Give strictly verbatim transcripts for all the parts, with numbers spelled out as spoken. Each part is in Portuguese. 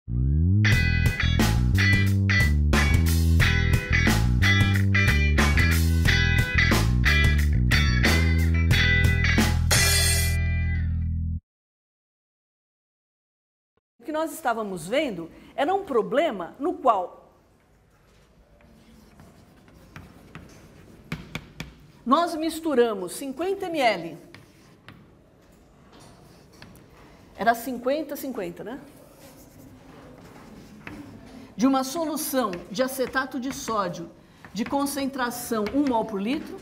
O que nós estávamos vendo era um problema no qual nós misturamos cinquenta mililitros, era cinquenta, cinquenta, né? De uma solução de acetato de sódio de concentração um mol por litro,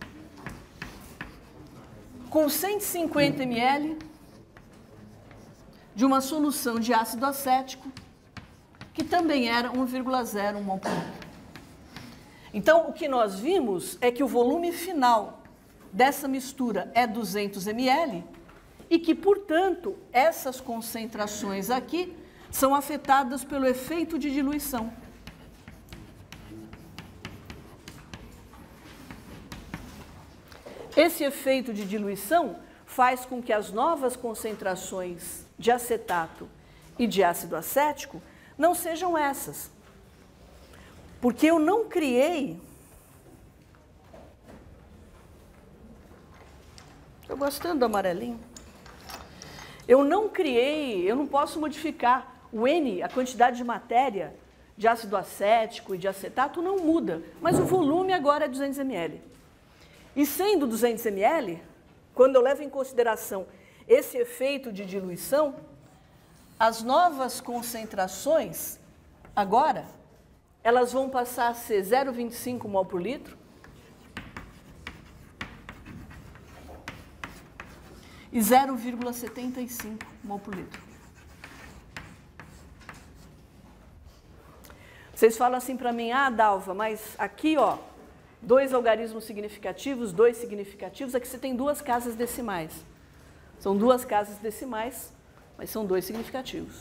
com cento e cinquenta mililitros de uma solução de ácido acético, que também era um vírgula zero mol por litro. Então, o que nós vimos é que o volume final dessa mistura é duzentos mililitros e que, portanto, essas concentrações aqui são afetadas pelo efeito de diluição. Esse efeito de diluição faz com que as novas concentrações de acetato e de ácido acético não sejam essas. Porque eu não criei... Estou gostando do amarelinho. Eu não criei, eu não posso modificar o N, a quantidade de matéria de ácido acético e de acetato não muda, mas o volume agora é duzentos mililitros. E sendo duzentos mililitros, quando eu levo em consideração esse efeito de diluição, as novas concentrações, agora, elas vão passar a ser zero vírgula vinte e cinco mol por litro e zero vírgula setenta e cinco mol por litro. Vocês falam assim para mim, ah, Dalva, mas aqui, ó, dois algarismos significativos, dois significativos, aqui você tem duas casas decimais. São duas casas decimais, mas são dois significativos.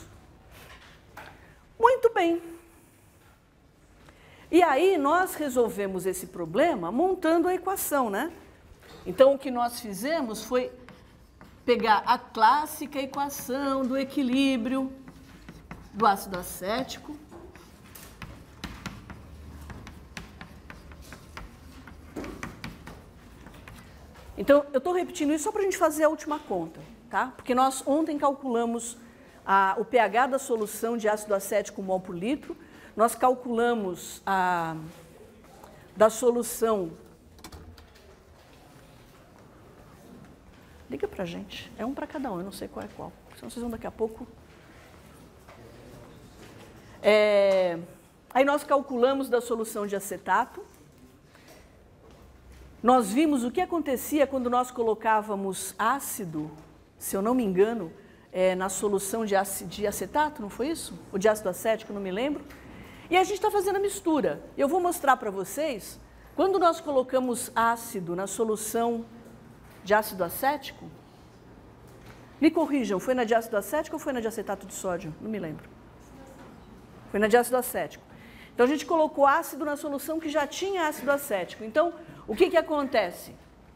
Muito bem. E aí nós resolvemos esse problema montando a equação, né? Então o que nós fizemos foi pegar a clássica equação do equilíbrio do ácido acético Então, eu estou repetindo isso só para a gente fazer a última conta, tá? Porque nós ontem calculamos a, o pH da solução de ácido acético mol por litro, nós calculamos a da solução... Liga para a gente, é um para cada um, eu não sei qual é qual, senão vocês vão daqui a pouco... É, aí nós calculamos da solução de acetato. Nós vimos o que acontecia quando nós colocávamos ácido, se eu não me engano, é, na solução de, de acetato, não foi isso? Ou de ácido acético, não me lembro. E a gente está fazendo a mistura. Eu vou mostrar para vocês, quando nós colocamos ácido na solução de ácido acético, me corrijam, foi na de ácido acético ou foi na de acetato de sódio? Não me lembro. Foi na de ácido acético. Então, a gente colocou ácido na solução que já tinha ácido acético. Então, o que que acontece?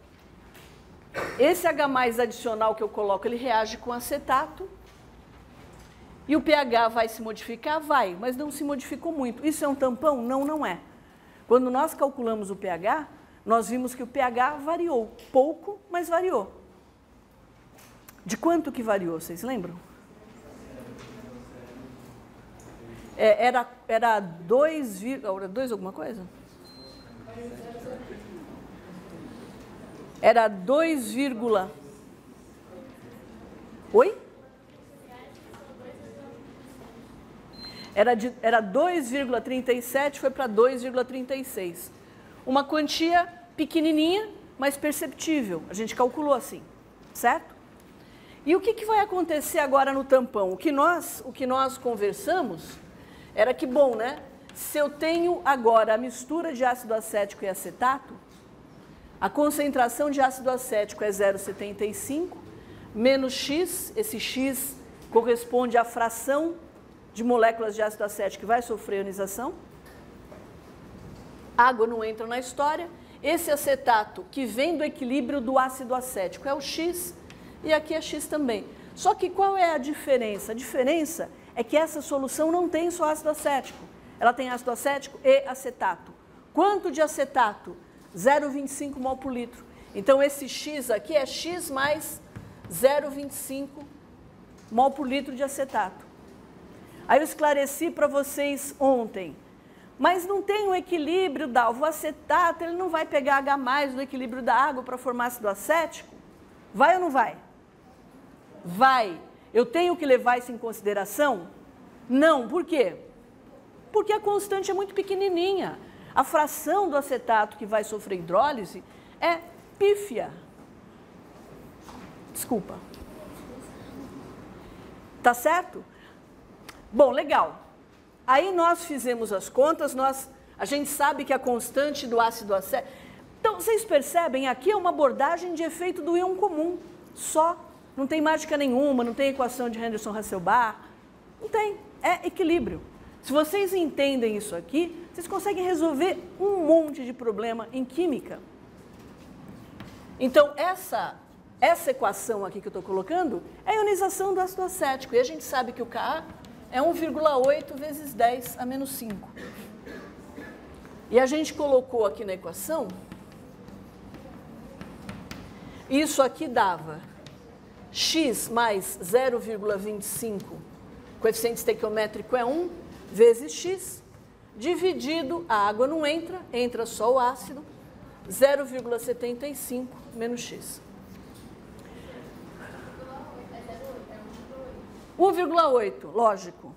Esse H mais adicional que eu coloco, ele reage com acetato. E o pH vai se modificar? Vai, mas não se modificou muito. Isso é um tampão? Não, não é. Quando nós calculamos o pH, nós vimos que o pH variou. Pouco, mas variou. De quanto que variou, vocês lembram? É, era, era dois, era dois alguma coisa? Era dois, oi? Era, de, era dois vírgula trinta e sete, foi para dois vírgula trinta e seis. Uma quantia pequenininha, mas perceptível. A gente calculou assim, certo? E o que, que vai acontecer agora no tampão? O que nós, o que nós conversamos era que, bom, né? Se eu tenho agora a mistura de ácido acético e acetato, a concentração de ácido acético é zero vírgula setenta e cinco, menos X, esse X corresponde à fração de moléculas de ácido acético que vai sofrer ionização. Água não entra na história. Esse acetato que vem do equilíbrio do ácido acético é o X, e aqui é X também. Só que qual é a diferença? A diferença é que essa solução não tem só ácido acético. Ela tem ácido acético e acetato. Quanto de acetato? zero vírgula vinte e cinco mol por litro. Então, esse X aqui é X mais zero vírgula vinte e cinco mol por litro de acetato. Aí eu esclareci para vocês ontem. Mas não tem um equilíbrio, Dalva. O acetato ele não vai pegar H mais do equilíbrio da água para formar ácido acético? Vai ou não vai? Vai. Eu tenho que levar isso em consideração? Não. Por quê? Porque a constante é muito pequenininha. A fração do acetato que vai sofrer hidrólise é pífia. Desculpa. Tá certo? Bom, legal. Aí nós fizemos as contas, nós, a gente sabe que a constante do ácido acético... Então, vocês percebem, aqui é uma abordagem de efeito do íon comum, só. Não tem mágica nenhuma, não tem equação de Henderson-Hasselbalch, não tem, é equilíbrio. Se vocês entendem isso aqui, vocês conseguem resolver um monte de problema em química. Então, essa, essa equação aqui que eu estou colocando é a ionização do ácido acético, e a gente sabe que o Ka é um vírgula oito vezes dez a menos cinco. E a gente colocou aqui na equação, isso aqui dava x mais zero vírgula vinte e cinco, coeficiente estequiométrico é um, vezes x, dividido, a água não entra, entra só o ácido, zero vírgula setenta e cinco menos x. um vírgula oito, lógico.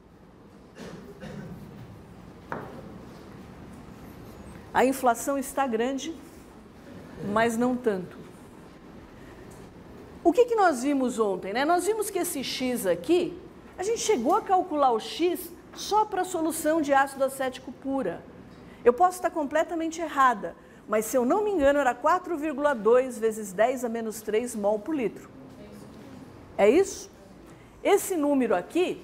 A inflação está grande, mas não tanto. O que, que nós vimos ontem, né? Nós vimos que esse x aqui, a gente chegou a calcular o x só para a solução de ácido acético pura. Eu posso estar completamente errada, mas se eu não me engano era quatro vírgula dois vezes dez a menos três mol por litro. É isso? Esse número aqui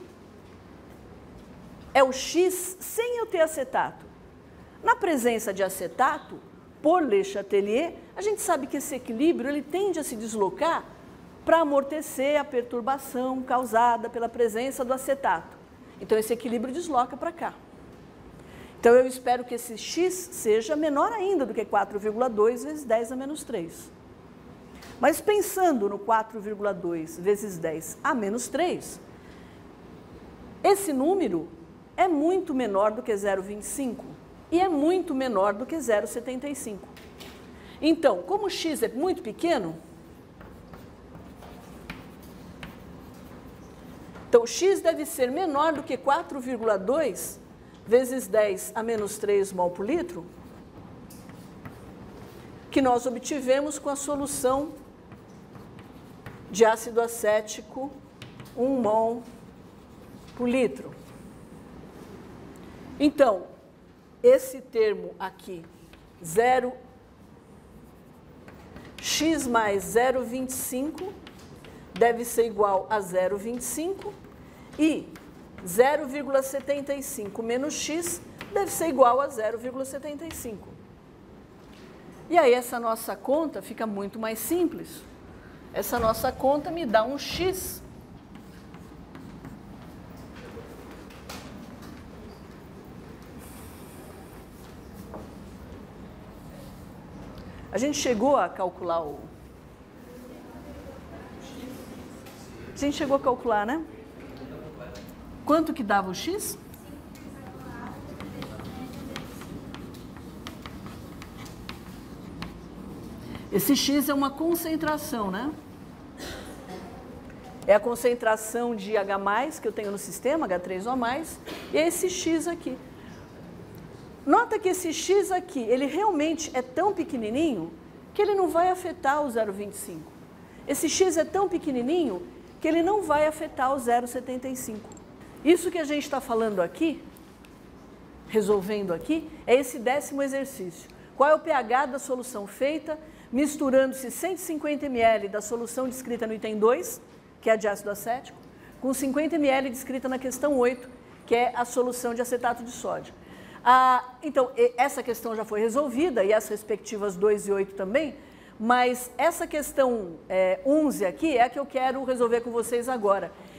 é o X sem eu ter acetato. Na presença de acetato, por Le Chatelier, a gente sabe que esse equilíbrio ele tende a se deslocar para amortecer a perturbação causada pela presença do acetato. Então, esse equilíbrio desloca para cá. Então, eu espero que esse X seja menor ainda do que quatro vírgula dois vezes dez a menos três. Mas pensando no quatro vírgula dois vezes dez a menos três, esse número é muito menor do que zero vírgula vinte e cinco e é muito menor do que zero vírgula setenta e cinco. Então, como o x é muito pequeno, então o x deve ser menor do que quatro vírgula dois vezes dez a menos três mol por litro, que nós obtivemos com a solução de ácido acético um mol por litro. Então, esse termo aqui, zero, x mais zero vírgula vinte e cinco deve ser igual a zero vírgula vinte e cinco e zero vírgula setenta e cinco menos x deve ser igual a zero vírgula setenta e cinco. E aí essa nossa conta fica muito mais simples. Essa nossa conta me dá um x a gente chegou a calcular o... A gente chegou a calcular, né? Quanto que dava o x? Esse x é uma concentração, né? É a concentração de H mais, que eu tenho no sistema, H três O mais, e é esse x aqui. Nota que esse x aqui, ele realmente é tão pequenininho que ele não vai afetar o zero vírgula vinte e cinco. Esse x é tão pequenininho que ele não vai afetar o zero vírgula setenta e cinco. Isso que a gente está falando aqui, resolvendo aqui, é esse décimo exercício. Qual é o pH da solução feita, misturando-se cento e cinquenta mililitros da solução descrita no item dois, que é a de ácido acético, com cinquenta mililitros descrita na questão oito, que é a solução de acetato de sódio. Ah, então, essa questão já foi resolvida, e as respectivas dois e oito também, mas essa questão é, onze aqui é a que eu quero resolver com vocês agora.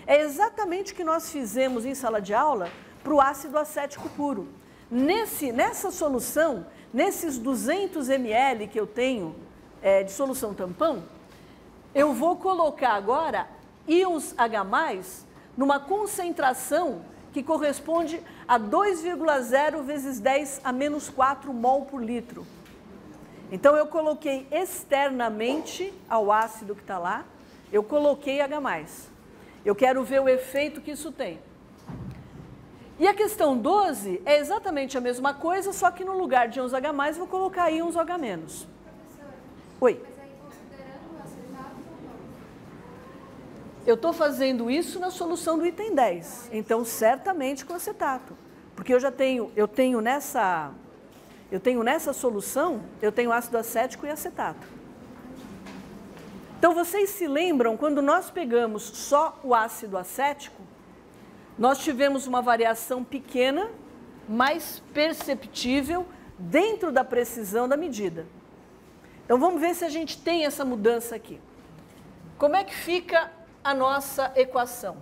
É exatamente o que nós fizemos em sala de aula para o ácido acético puro. Nesse, nessa solução, nesses duzentos mililitros que eu tenho é, de solução tampão, eu vou colocar agora íons H+, numa concentração que corresponde a dois vírgula zero vezes dez a menos quatro mol por litro. Então, eu coloquei externamente ao ácido que está lá, eu coloquei H+. Eu quero ver o efeito que isso tem. E a questão doze é exatamente a mesma coisa, só que no lugar de íons H+, eu vou colocar íons O H-. Oi. Mas aí considerando o acetato ou não? Eu estou fazendo isso na solução do item dez, então certamente com acetato. Porque eu já tenho, eu tenho nessa, eu tenho nessa solução, eu tenho ácido acético e acetato. Então vocês se lembram, quando nós pegamos só o ácido acético, nós tivemos uma variação pequena, mais perceptível, dentro da precisão da medida. Então vamos ver se a gente tem essa mudança aqui. Como é que fica a nossa equação?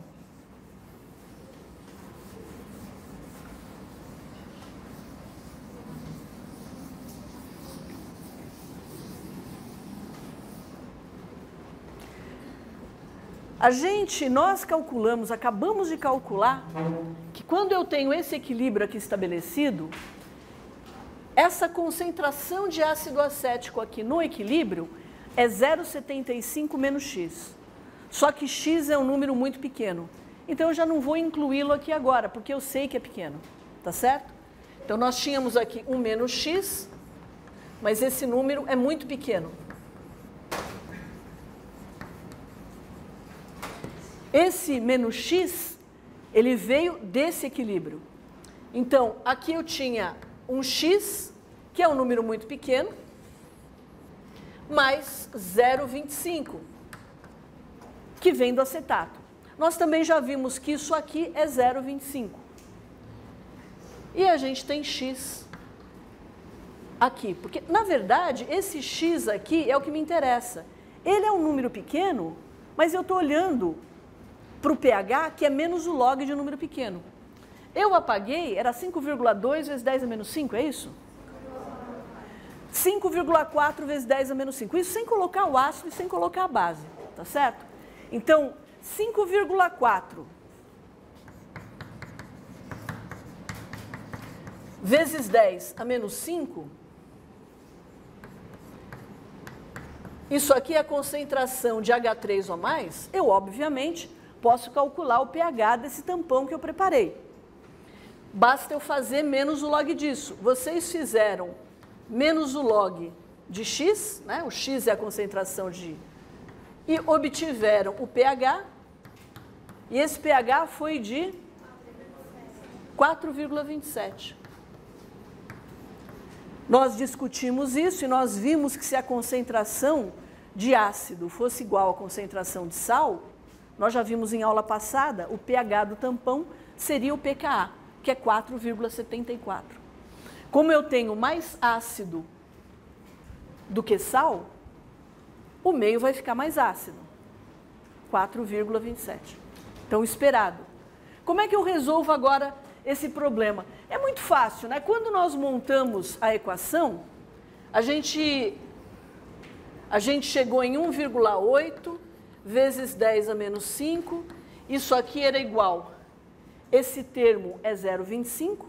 A gente, nós calculamos, acabamos de calcular, que quando eu tenho esse equilíbrio aqui estabelecido, essa concentração de ácido acético aqui no equilíbrio é zero vírgula setenta e cinco menos x. Só que x é um número muito pequeno. Então eu já não vou incluí-lo aqui agora, porque eu sei que é pequeno, tá certo? Então nós tínhamos aqui um menos x, mas esse número é muito pequeno. Esse menos x, ele veio desse equilíbrio. Então, aqui eu tinha um x, que é um número muito pequeno, mais zero vírgula vinte e cinco, que vem do acetato. Nós também já vimos que isso aqui é zero vírgula vinte e cinco. E a gente tem x aqui, porque, na verdade, esse x aqui é o que me interessa. Ele é um número pequeno, mas eu estou olhando para o pH, que é menos o log de um número pequeno. Eu apaguei, era cinco vírgula dois vezes dez a menos cinco, é isso? cinco vírgula quatro vezes dez a menos cinco. Isso sem colocar o ácido e sem colocar a base, tá certo? Então, cinco vírgula quatro vezes dez a menos cinco, isso aqui é a concentração de H três ou mais, eu, obviamente, posso calcular o pH desse tampão que eu preparei. Basta eu fazer menos o log disso. Vocês fizeram menos o log de x, né? O x é a concentração de... E obtiveram o pH, e esse pH foi de quatro vírgula vinte e sete. Nós discutimos isso e nós vimos que se a concentração de ácido fosse igual à concentração de sal, nós já vimos em aula passada, o pH do tampão seria o pKa, que é quatro vírgula setenta e quatro. Como eu tenho mais ácido do que sal, o meio vai ficar mais ácido, quatro vírgula vinte e sete. Então, esperado. Como é que eu resolvo agora esse problema? É muito fácil, né? Quando nós montamos a equação, a gente, a gente chegou em um vírgula oito vezes dez a menos cinco, isso aqui era igual, esse termo é zero vírgula vinte e cinco,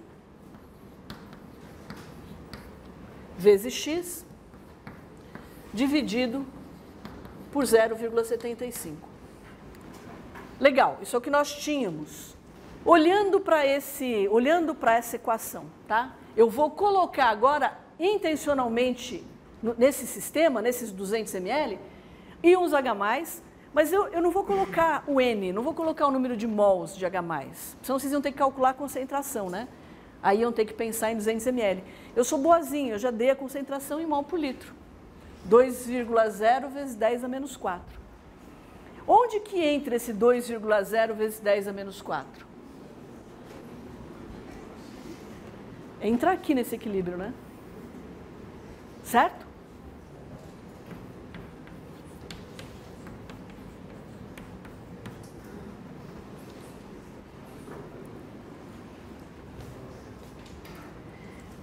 vezes x, dividido por zero vírgula setenta e cinco. Legal, isso é o que nós tínhamos. Olhando para esse, olhando para essa equação, tá? Eu vou colocar agora, intencionalmente, no, nesse sistema, nesses duzentos mililitros, íons H+, mas eu, eu não vou colocar o N, não vou colocar o número de mols de H+. Senão vocês iam ter que calcular a concentração, né? Aí iam ter que pensar em duzentos mililitros. Eu sou boazinha, eu já dei a concentração em mol por litro. dois vírgula zero vezes dez a menos quatro. Onde que entra esse dois vírgula zero vezes dez a menos quatro? Entra aqui nesse equilíbrio, né? Certo?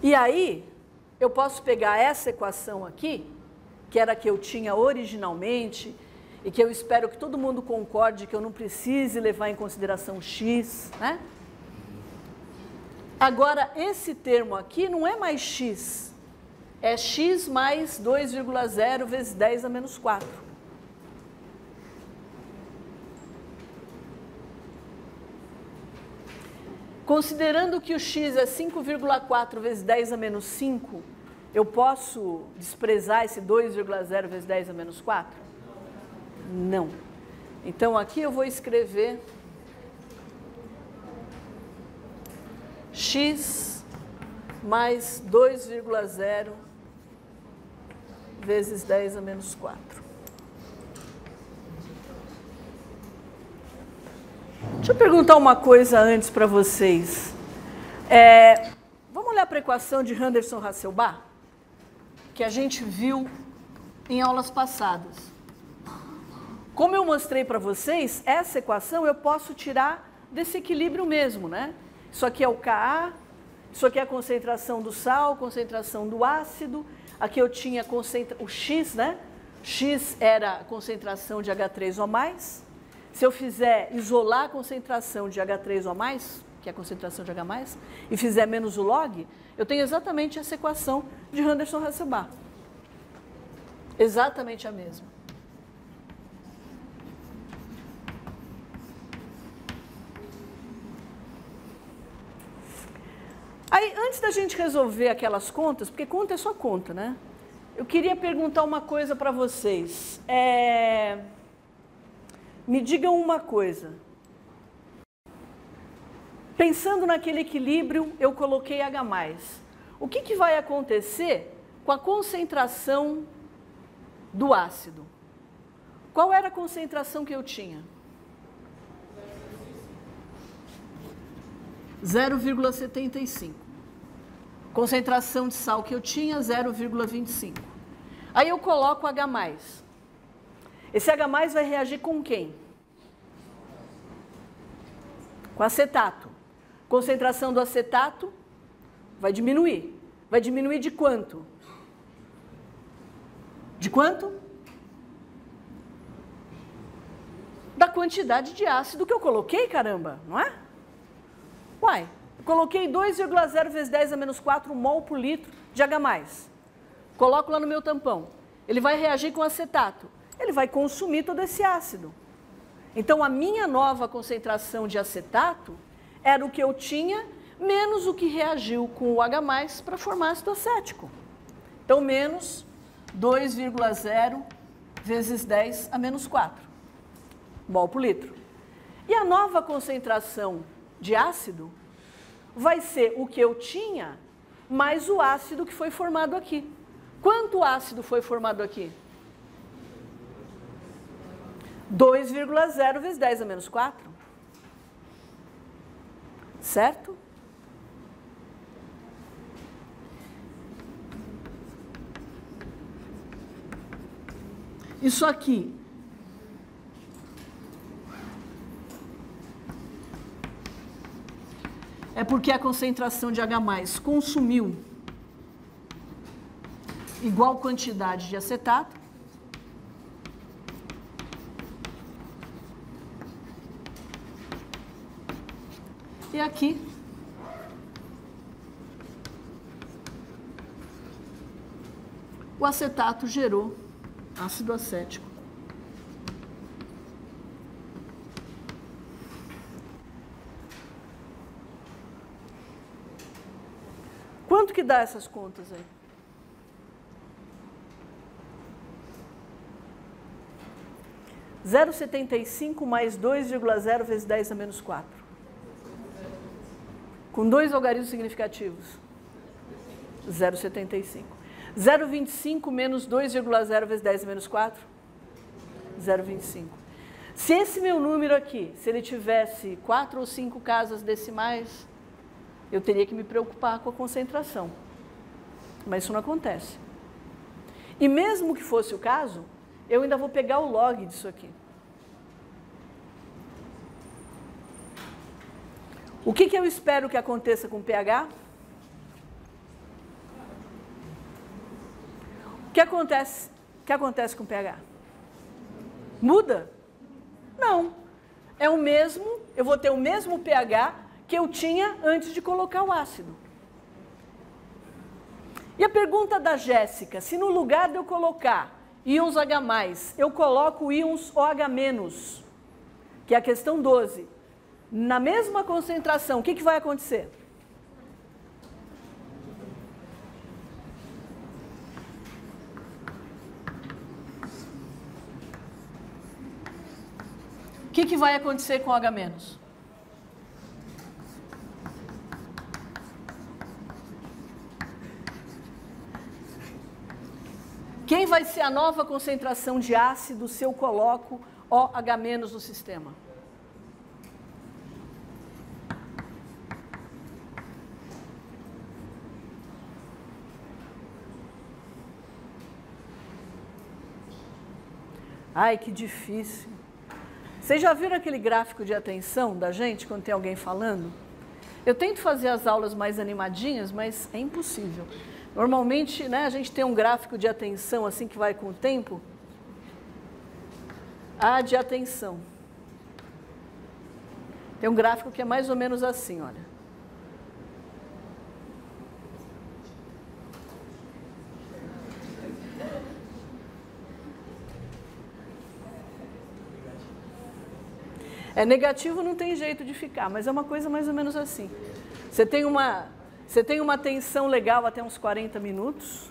E aí, eu posso pegar essa equação aqui, que era a que eu tinha originalmente, e que eu espero que todo mundo concorde que eu não precise levar em consideração x, né? Agora, esse termo aqui não é mais x, é x mais dois vírgula zero vezes dez a menos quatro. Considerando que o x é cinco vírgula quatro vezes dez a menos cinco, eu posso desprezar esse dois vírgula zero vezes dez a menos quatro? Não. Então, aqui eu vou escrever x mais dois vírgula zero vezes dez a menos quatro. Deixa eu perguntar uma coisa antes para vocês. É, vamos olhar para a equação de Henderson-Hasselbalch, que a gente viu em aulas passadas. Como eu mostrei para vocês, essa equação eu posso tirar desse equilíbrio mesmo, né? Isso aqui é o Ka, isso aqui é a concentração do sal, concentração do ácido. Aqui eu tinha concentra... o X, né? X era a concentração de H três O mais. Se eu fizer isolar a concentração de H três O mais, que é a concentração de H mais, e fizer menos o log, eu tenho exatamente essa equação de Henderson-Hasselbalch. Exatamente a mesma. Aí, antes da gente resolver aquelas contas, porque conta é só conta, né? Eu queria perguntar uma coisa para vocês. É... Me digam uma coisa. Pensando naquele equilíbrio, eu coloquei H mais. O que, que vai acontecer com a concentração do ácido? Qual era a concentração que eu tinha? zero vírgula setenta e cinco. Concentração de sal que eu tinha, zero vírgula vinte e cinco. Aí eu coloco H mais. Esse H mais vai reagir com quem? Com acetato. Concentração do acetato vai diminuir. Vai diminuir de quanto? De quanto? Da quantidade de ácido que eu coloquei, caramba, não é? Uai, eu coloquei dois vírgula zero vezes dez a menos quatro mol por litro de H mais. Coloco lá no meu tampão. Ele vai reagir com acetato. Ele vai consumir todo esse ácido. Então, a minha nova concentração de acetato era o que eu tinha, menos o que reagiu com o H mais para formar ácido acético. Então, menos dois vírgula zero vezes dez a menos quatro mol por litro. E a nova concentração de ácido vai ser o que eu tinha, mais o ácido que foi formado aqui. Quanto ácido foi formado aqui? dois vírgula zero vezes dez a menos quatro. Certo? Isso aqui é porque a concentração de H mais consumiu igual quantidade de acetato. E aqui, o acetato gerou ácido acético. Quanto que dá essas contas aí? zero vírgula setenta e cinco mais dois vírgula zero vezes dez a menos quatro. Com dois algarismos significativos. zero vírgula setenta e cinco. zero vírgula vinte e cinco menos dois vírgula zero vezes dez a menos quatro. zero vírgula vinte e cinco. Se esse meu número aqui, se ele tivesse quatro ou cinco casas decimais, eu teria que me preocupar com a concentração. Mas isso não acontece. E mesmo que fosse o caso, eu ainda vou pegar o log disso aqui. O que, que eu espero que aconteça com o pH? que acontece, o que acontece com o pH? Muda? Não. É o mesmo, eu vou ter o mesmo pH que eu tinha antes de colocar o ácido. E a pergunta da Jéssica, se no lugar de eu colocar íons H mais, eu coloco íons OH-, que é a questão doze, na mesma concentração, o que, que vai acontecer? O que, que vai acontecer com H-? Quem vai ser a nova concentração de ácido se eu coloco OH- no sistema? Ai, que difícil. Vocês já viram aquele gráfico de atenção da gente quando tem alguém falando? Eu tento fazer as aulas mais animadinhas, mas é impossível. Normalmente, né, a gente tem um gráfico de atenção assim que vai com o tempo. Ah, de atenção. Tem um gráfico que é mais ou menos assim, olha. É negativo, não tem jeito de ficar, mas é uma coisa mais ou menos assim. Você tem uma, você tem uma tensão legal até uns quarenta minutos.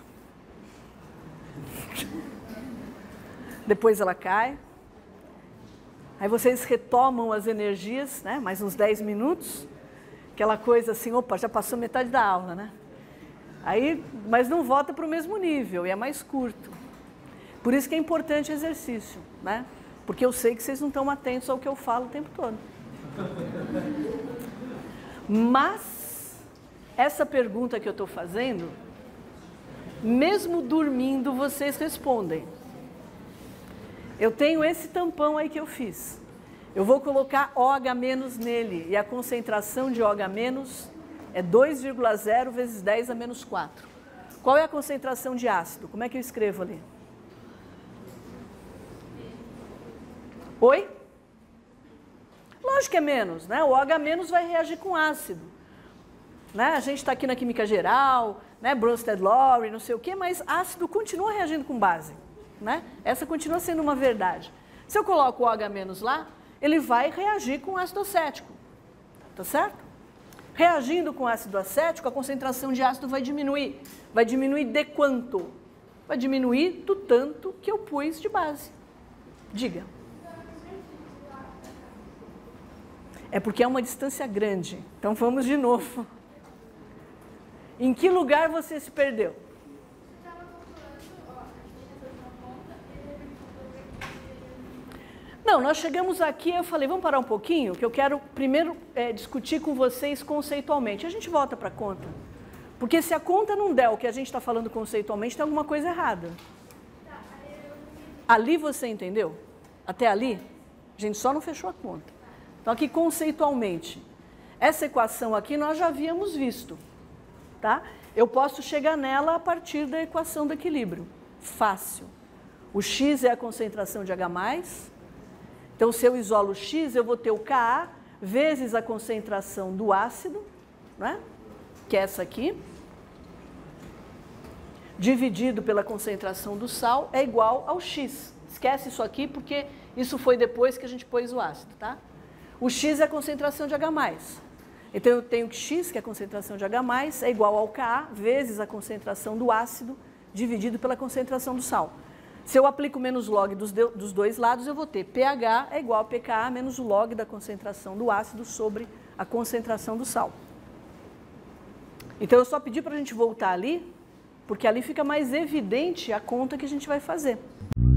Depois ela cai. Aí vocês retomam as energias, né? Mais uns dez minutos. Aquela coisa assim, opa, já passou metade da aula, né? Aí, mas não volta para o mesmo nível, e é mais curto. Por isso que é importante o exercício, né? Porque eu sei que vocês não estão atentos ao que eu falo o tempo todo. Mas, essa pergunta que eu estou fazendo, mesmo dormindo, vocês respondem. Eu tenho esse tampão aí que eu fiz. Eu vou colocar OH- nele, e a concentração de OH- é dois vírgula zero vezes dez a menos quatro. Qual é a concentração de ácido? Como é que eu escrevo ali? Oi? Lógico que é menos, né? O OH- vai reagir com ácido. Né? A gente está aqui na química geral, né? Bronsted-Lowry, não sei o quê, mas ácido continua reagindo com base. Né? Essa continua sendo uma verdade. Se eu coloco o OH- lá, ele vai reagir com ácido acético. Tá certo? Reagindo com ácido acético, a concentração de ácido vai diminuir. Vai diminuir de quanto? Vai diminuir do tanto que eu pus de base. Diga. É porque é uma distância grande. Então vamos de novo. Em que lugar você se perdeu? Não, nós chegamos aqui, eu falei, vamos parar um pouquinho, que eu quero primeiro é, discutir com vocês conceitualmente. A gente volta para a conta. Porque se a conta não der o que a gente está falando conceitualmente, tem alguma coisa errada. Ali você entendeu? Até ali, a gente só não fechou a conta. Então, aqui conceitualmente, essa equação aqui nós já havíamos visto, tá? Eu posso chegar nela a partir da equação do equilíbrio. Fácil. O X é a concentração de H+. Então, se eu isolo X, eu vou ter o Ka vezes a concentração do ácido, né? Que é essa aqui, dividido pela concentração do sal, é igual ao X. Esquece isso aqui, porque isso foi depois que a gente pôs o ácido, tá? O X é a concentração de H+. Então, eu tenho que X, que é a concentração de H+, é igual ao Ka vezes a concentração do ácido, dividido pela concentração do sal. Se eu aplico o menos log dos, de, dos dois lados, eu vou ter pH é igual a pKa menos o log da concentração do ácido sobre a concentração do sal. Então, eu só pedi para a gente voltar ali, porque ali fica mais evidente a conta que a gente vai fazer.